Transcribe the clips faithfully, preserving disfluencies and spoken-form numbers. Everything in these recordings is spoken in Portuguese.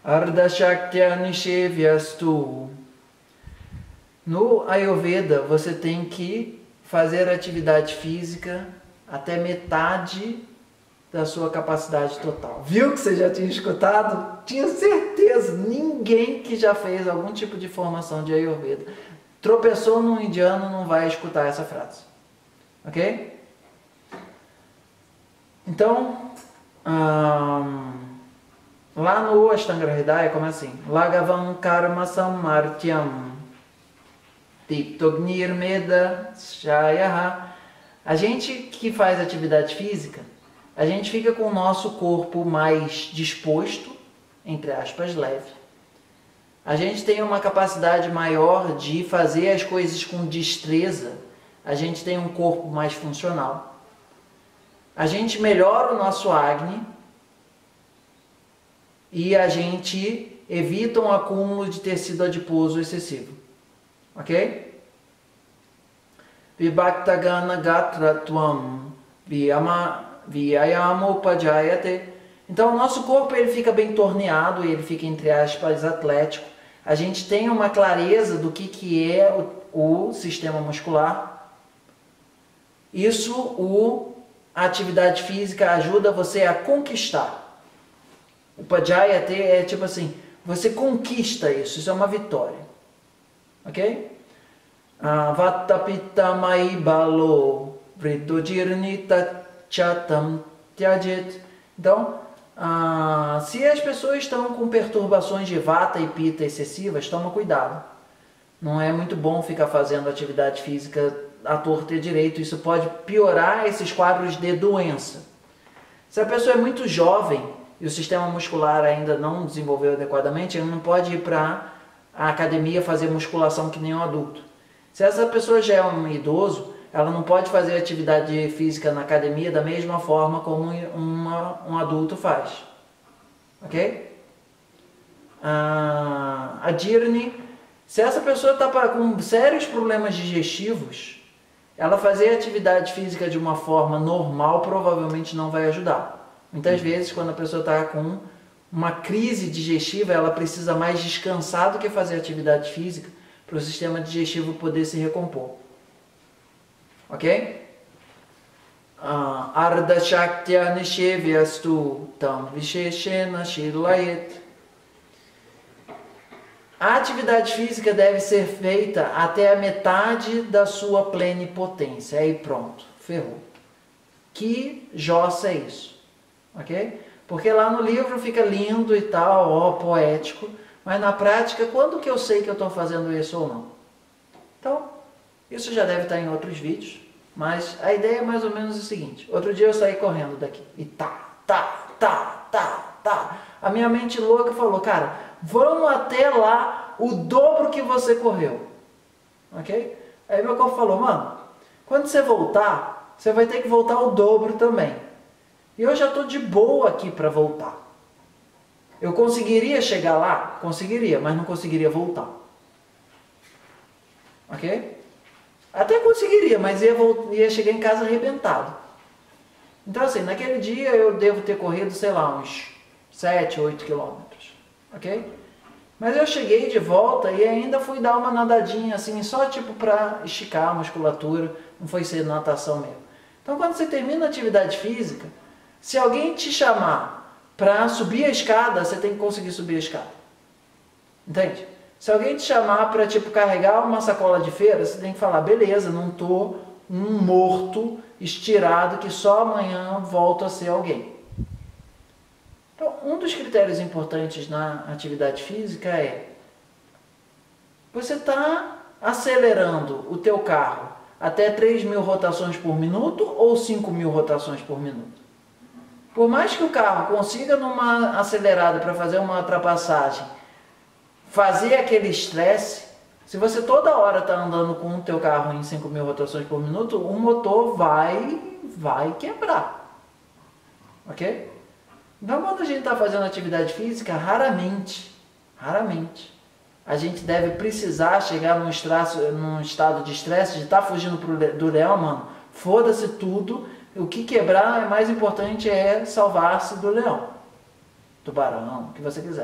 Ardhashaktya nishevyastu. No Ayurveda, você tem que fazer atividade física até metade da sua capacidade total. Viu que você já tinha escutado? Tinha certeza. Ninguém que já fez algum tipo de formação de Ayurveda tropeçou num indiano não vai escutar essa frase. Ok? Então, hum, lá no Ashtanga Hridaya, como é assim? Lagavam karma samartyam tiptognir meda shayaha. A gente que faz atividade física, a gente fica com o nosso corpo mais disposto, entre aspas, leve. A gente tem uma capacidade maior de fazer as coisas com destreza. A gente tem um corpo mais funcional. A gente melhora o nosso Agni e a gente evita um acúmulo de tecido adiposo excessivo. Ok? Vibhaktagana gatratvam vyayamopajayate. Então o nosso corpo ele fica bem torneado, ele fica entre aspas atlético. A gente tem uma clareza do que, que é o, o sistema muscular. Isso, o, a atividade física ajuda você a conquistar. O Pajayate é tipo assim, você conquista isso, isso é uma vitória. Ok? Vattapittamai balo vridojirnita chatam tyajit. Então, ah, se as pessoas estão com perturbações de vata e pita excessivas, toma cuidado. Não é muito bom ficar fazendo atividade física à torta e direito. Isso pode piorar esses quadros de doença. Se a pessoa é muito jovem e o sistema muscular ainda não desenvolveu adequadamente, ele não pode ir para a academia fazer musculação que nem um adulto. Se essa pessoa já é um idoso, ela não pode fazer atividade física na academia da mesma forma como uma, um adulto faz. Ok? Ah, a Jirni, se essa pessoa está com sérios problemas digestivos, ela fazer atividade física de uma forma normal provavelmente não vai ajudar. Muitas vezes, quando a pessoa está com uma crise digestiva, ela precisa mais descansar do que fazer atividade física para o sistema digestivo poder se recompor. Ok? Uh, Ardhashaktya nishevyastu tam visheshena shilayet. A atividade física deve ser feita até a metade da sua plenipotência. Aí pronto, ferrou. Que jossa é isso? Ok? Porque lá no livro fica lindo e tal, ó, poético. Mas na prática, quando que eu sei que eu estou fazendo isso ou não? Então, isso já deve estar em outros vídeos. Mas a ideia é mais ou menos o seguinte. Outro dia eu saí correndo daqui. E tá, tá, tá, tá, tá. A minha mente louca falou, cara, vamos até lá o dobro que você correu. Ok? Aí meu corpo falou, mano, quando você voltar, você vai ter que voltar o dobro também. E eu já estou de boa aqui para voltar. Eu conseguiria chegar lá? Conseguiria, mas não conseguiria voltar. Ok? Até conseguiria, mas ia, ia chegar em casa arrebentado. Então assim, naquele dia eu devo ter corrido, sei lá, uns sete, oito quilômetros. Ok? Mas eu cheguei de volta e ainda fui dar uma nadadinha assim, só tipo para esticar a musculatura. Não foi ser natação mesmo. Então quando você termina a atividade física, se alguém te chamar para subir a escada, você tem que conseguir subir a escada. Entende? Se alguém te chamar para tipo carregar uma sacola de feira, você tem que falar, beleza, não tô um morto, estirado, que só amanhã volto a ser alguém. Então, um dos critérios importantes na atividade física é, você está acelerando o teu carro até três mil rotações por minuto ou cinco mil rotações por minuto? Por mais que o carro consiga numa acelerada para fazer uma ultrapassagem, fazer aquele estresse, se você toda hora está andando com o teu carro em cinco mil rotações por minuto, o motor vai, vai quebrar. Ok? Então quando a gente está fazendo atividade física, raramente, raramente, a gente deve precisar chegar num, estraço, num estado de estresse, de estar tá fugindo pro, do leão, mano, foda-se tudo. O que quebrar é mais importante é salvar-se do leão, tubarão, o que você quiser.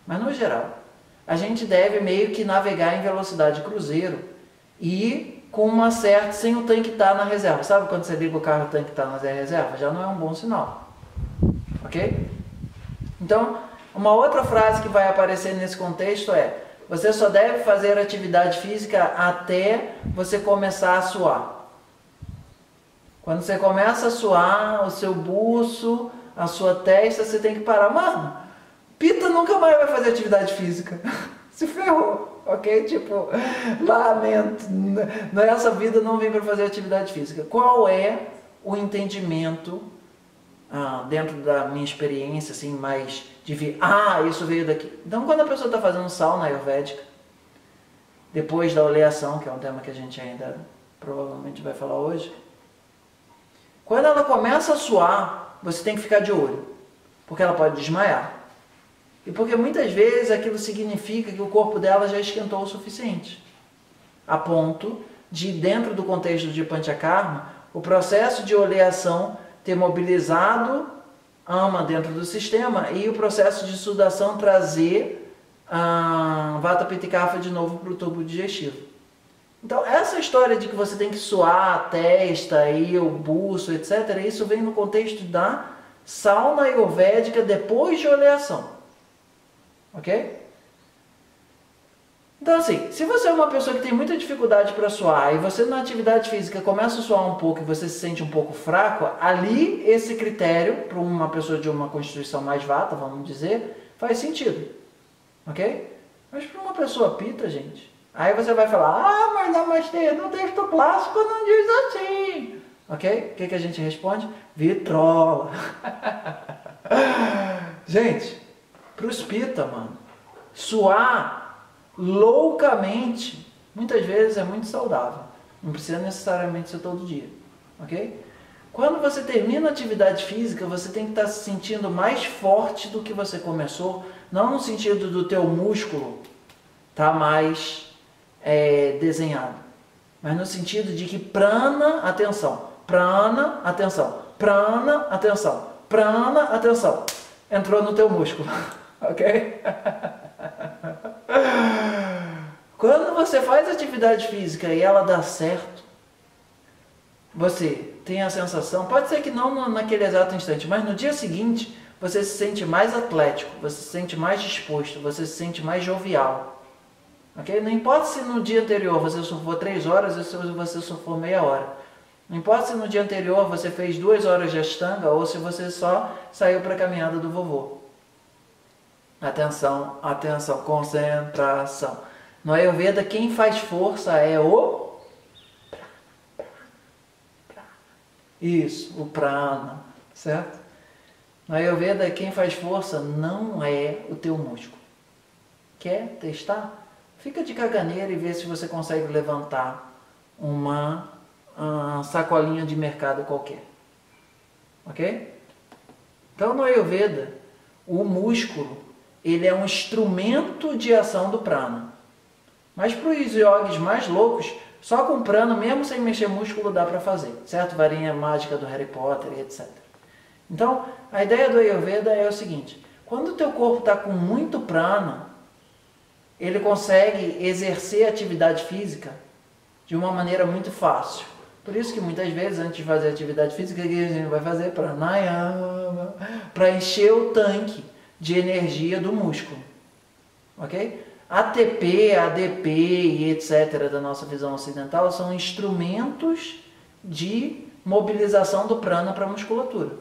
mas no geral, a gente deve meio que navegar em velocidade cruzeiro e com uma certa, sem o tanque estar na reserva. Sabe quando você liga o carro e o tanque está na reserva? Já não é um bom sinal. Ok? Então, uma outra frase que vai aparecer nesse contexto é: você só deve fazer atividade física até você começar a suar. Quando você começa a suar, o seu buço, a sua testa, você tem que parar. Mano, Pita nunca mais vai fazer atividade física. Se ferrou, ok? Tipo, lamento. Nessa vida não vem para fazer atividade física. Qual é o entendimento, ah, dentro da minha experiência, assim, mais de ver, ah, isso veio daqui. Então, quando a pessoa está fazendo sauna ayurvédica, depois da oleação, que é um tema que a gente ainda provavelmente vai falar hoje, quando ela começa a suar, você tem que ficar de olho, porque ela pode desmaiar. E porque muitas vezes aquilo significa que o corpo dela já esquentou o suficiente, a ponto de, dentro do contexto de Panchakarma, o processo de oleação ter mobilizado ama dentro do sistema e o processo de sudação trazer a Vata Pitta e Kapha de novo para o tubo digestivo. Então, essa história de que você tem que suar a testa, e o buço, etcétera, isso vem no contexto da sauna ayurvédica depois de oleação. Ok? Então, assim, se você é uma pessoa que tem muita dificuldade para suar e você na atividade física começa a suar um pouco e você se sente um pouco fraco, ali esse critério, para uma pessoa de uma constituição mais vata, vamos dizer, faz sentido. Ok? Mas para uma pessoa pita, gente, aí você vai falar, ah, mas Namastê, no texto clássico não diz assim. Ok? O que, que a gente responde? Vitrola. Gente, para os pita, mano, suar loucamente, muitas vezes é muito saudável. Não precisa necessariamente ser todo dia. Ok? Quando você termina a atividade física, você tem que estar se sentindo mais forte do que você começou, não no sentido do teu músculo estar mais é, desenhado, mas no sentido de que prana, atenção, prana, atenção, prana, atenção, prana, atenção, entrou no teu músculo. Ok? Quando você faz atividade física e ela dá certo, você tem a sensação, pode ser que não naquele exato instante, mas no dia seguinte você se sente mais atlético, você se sente mais disposto, você se sente mais jovial. Ok? Não importa se no dia anterior você surfou três horas ou se você surfou meia hora. Não importa se no dia anterior você fez duas horas de Ashtanga ou se você só saiu para a caminhada do vovô. Atenção, atenção, concentração. No Ayurveda, quem faz força é o... Isso, o prana, certo? No Ayurveda, quem faz força não é o teu músculo. Quer testar? Fica de caganeira e vê se você consegue levantar uma uh, sacolinha de mercado qualquer. Ok? Então, no Ayurveda, o músculo ele é um instrumento de ação do prana. Mas para os yogis mais loucos, só com prana, mesmo sem mexer músculo, dá para fazer. Certo? Varinha mágica do Harry Potter e etcétera. Então, a ideia do Ayurveda é o seguinte. Quando o teu corpo está com muito prana, ele consegue exercer atividade física de uma maneira muito fácil. Por isso que muitas vezes, antes de fazer atividade física, a gente vai fazer pranayama, para encher o tanque de energia do músculo, ok? A T P, A D P e etcétera da nossa visão ocidental são instrumentos de mobilização do prana para a musculatura.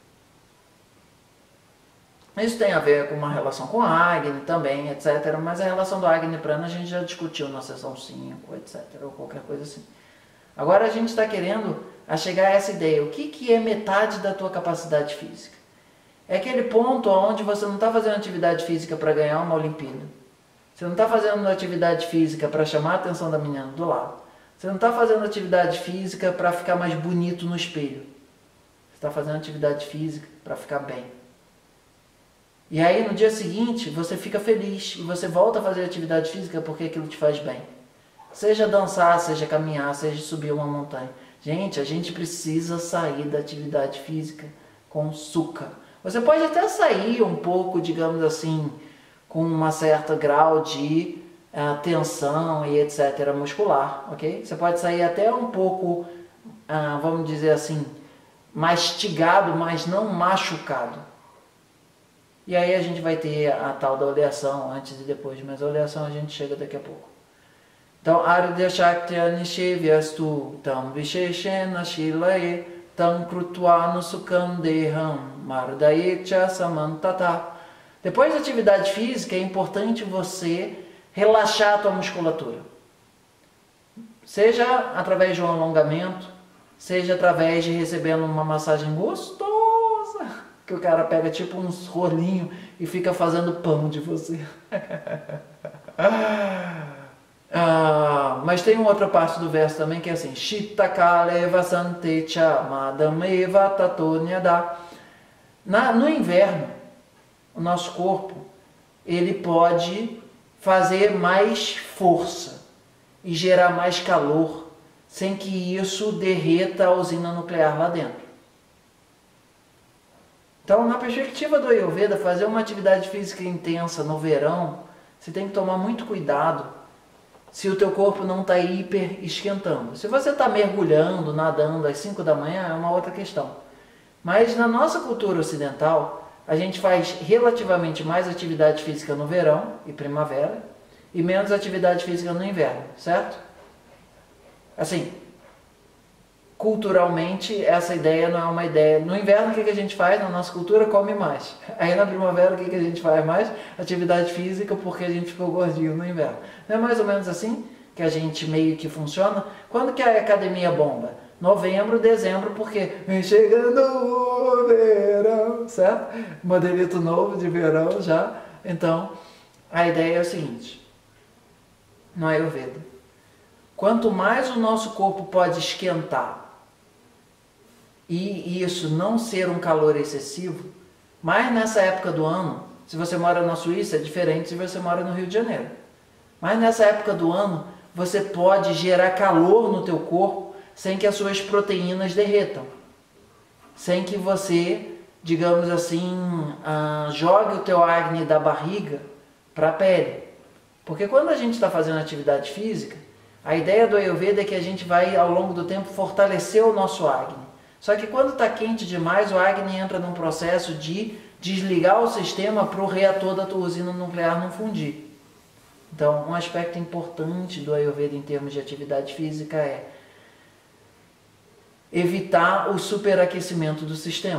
Isso tem a ver com uma relação com a Agni também, etcétera. Mas a relação do Agni e prana a gente já discutiu na sessão cinco, etcétera. Ou qualquer coisa assim. Agora a gente está querendo a chegar a essa ideia. O que, que é metade da tua capacidade física? É aquele ponto onde você não está fazendo atividade física para ganhar uma Olimpíada. Você não está fazendo atividade física para chamar a atenção da menina do lado. Você não está fazendo atividade física para ficar mais bonito no espelho. Você está fazendo atividade física para ficar bem. E aí no dia seguinte você fica feliz e você volta a fazer atividade física porque aquilo te faz bem. Seja dançar, seja caminhar, seja subir uma montanha. Gente, a gente precisa sair da atividade física com suca. Você pode até sair um pouco, digamos assim, com uma certa grau de uh, tensão e etc muscular, ok? Você pode sair até um pouco, uh, vamos dizer assim, mastigado, mas não machucado. E aí a gente vai ter a tal da oleação antes e depois, mas a oleação a gente chega daqui a pouco. Então, Ardya Shaktya Nishevyastu Tam Visheshena Shilaye Tam Krutva Nusukam Deham Mardayecha Samantata. Depois da atividade física, é importante você relaxar a tua musculatura. Seja através de um alongamento, seja através de recebendo uma massagem gostosa, que o cara pega tipo uns rolinhos e fica fazendo pão de você. Ah, mas tem uma outra parte do verso também que é assim: Shittakale Vasantecha Madameva Tatonyada. No inverno, o nosso corpo ele pode fazer mais força e gerar mais calor sem que isso derreta a usina nuclear lá dentro. Então, na perspectiva do Ayurveda, fazer uma atividade física intensa no verão, você tem que tomar muito cuidado se o teu corpo não está hiper esquentando. Se você está mergulhando, nadando às cinco da manhã, é uma outra questão. Mas na nossa cultura ocidental, a gente faz relativamente mais atividade física no verão e primavera e menos atividade física no inverno, certo? Assim, culturalmente, essa ideia não é uma ideia. No inverno, o que a gente faz? Na nossa cultura, come mais. Aí na primavera, o que a gente faz mais? Atividade física, porque a gente ficou gordinho no inverno. Não é mais ou menos assim que a gente meio que funciona? Quando que a academia bomba? Novembro, dezembro, porque vem chegando o verão, certo? Modelito novo de verão já. Então, a ideia é o seguinte: no Ayurveda, quanto mais o nosso corpo pode esquentar e isso não ser um calor excessivo, mais nessa época do ano, se você mora na Suíça é diferente se você mora no Rio de Janeiro, mas nessa época do ano você pode gerar calor no teu corpo sem que as suas proteínas derretam, sem que você, digamos assim, uh, jogue o teu acne da barriga para a pele. Porque quando a gente está fazendo atividade física, a ideia do Ayurveda é que a gente vai, ao longo do tempo, fortalecer o nosso acne. Só que quando está quente demais, o acne entra num processo de desligar o sistema para o reator da tua usina nuclear não fundir. Então, um aspecto importante do Ayurveda em termos de atividade física é evitar o superaquecimento do sistema.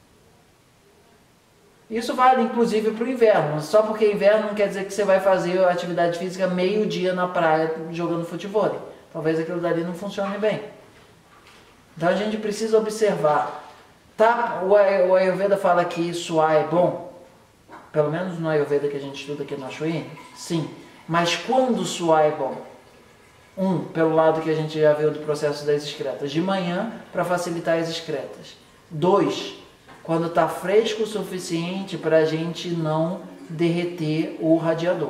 Isso vale inclusive para o inverno. Só porque é inverno não quer dizer que você vai fazer a atividade física meio dia na praia jogando futebol. Talvez aquilo dali não funcione bem. Então a gente precisa observar. Tá, o Ayurveda fala que suar é bom. Pelo menos no Ayurveda que a gente estuda aqui no Ashwini. Sim. Mas quando suar é bom? Um, pelo lado que a gente já viu do processo das excretas. De manhã, para facilitar as excretas. Dois, quando está fresco o suficiente para a gente não derreter o radiador.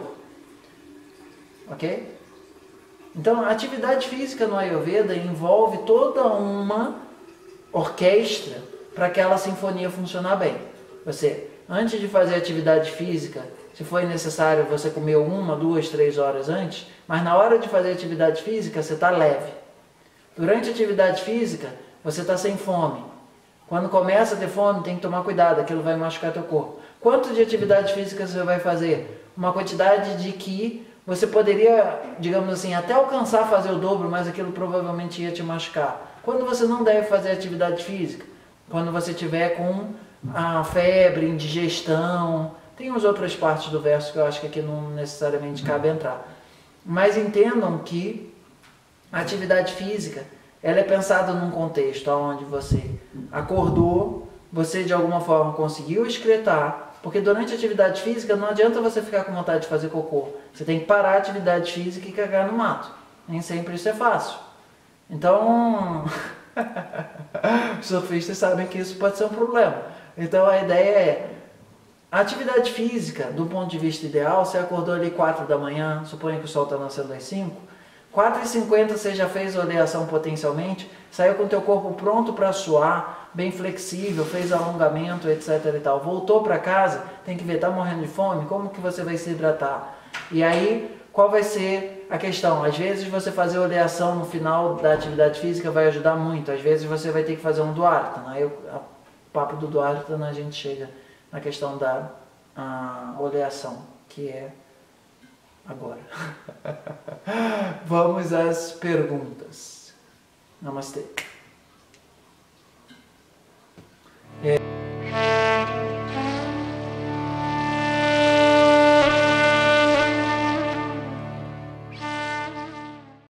Ok? Então, a atividade física no Ayurveda envolve toda uma orquestra para aquela sinfonia funcionar bem. Você, antes de fazer atividade física, se for necessário, você comeu uma, duas, três horas antes, mas na hora de fazer atividade física, você está leve. Durante a atividade física, você está sem fome. Quando começa a ter fome, tem que tomar cuidado, aquilo vai machucar teu corpo. Quanto de atividade física você vai fazer? Uma quantidade de que você poderia, digamos assim, até alcançar fazer o dobro, mas aquilo provavelmente ia te machucar. Quando você não deve fazer atividade física? Quando você tiver com a febre, indigestão. Tem as outras partes do verso que eu acho que aqui não necessariamente cabe entrar. Mas entendam que a atividade física, ela é pensada num contexto onde você acordou, você de alguma forma conseguiu excretar, porque durante a atividade física não adianta você ficar com vontade de fazer cocô. Você tem que parar a atividade física e cagar no mato. Nem sempre isso é fácil. Então, os surfistas sabem que isso pode ser um problema. Então a ideia é, a atividade física, do ponto de vista ideal, você acordou ali quatro da manhã, suponha que o sol está nascendo às cinco, quatro e cinquenta você já fez oleação potencialmente, saiu com o teu corpo pronto para suar, bem flexível, fez alongamento, etc e tal. Voltou para casa, tem que ver, tá morrendo de fome? Como que você vai se hidratar? E aí, qual vai ser a questão? Às vezes você fazer oleação no final da atividade física vai ajudar muito, às vezes você vai ter que fazer um Dwardana. Aí o papo do Dwardana a gente chega na questão da a, oleação, que é agora. Vamos às perguntas. Namastê. É...